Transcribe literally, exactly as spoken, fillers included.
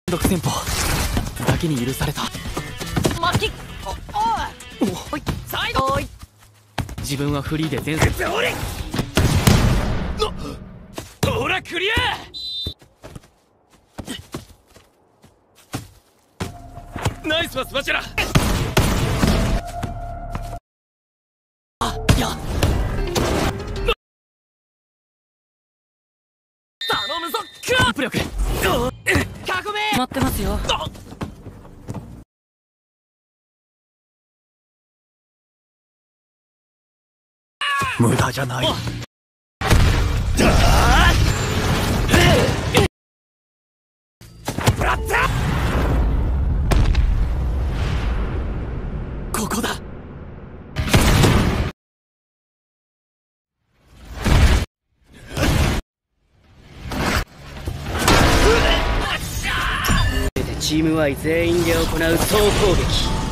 独戦法だけに許された。巻きおおいサイドおい自分はフリーで前節おりほらクリアナイスパスバチェラあいや頼むぞキープ力囲め待ってますよ。無駄じゃない。ここだ。チームワイ全員で行う総攻撃。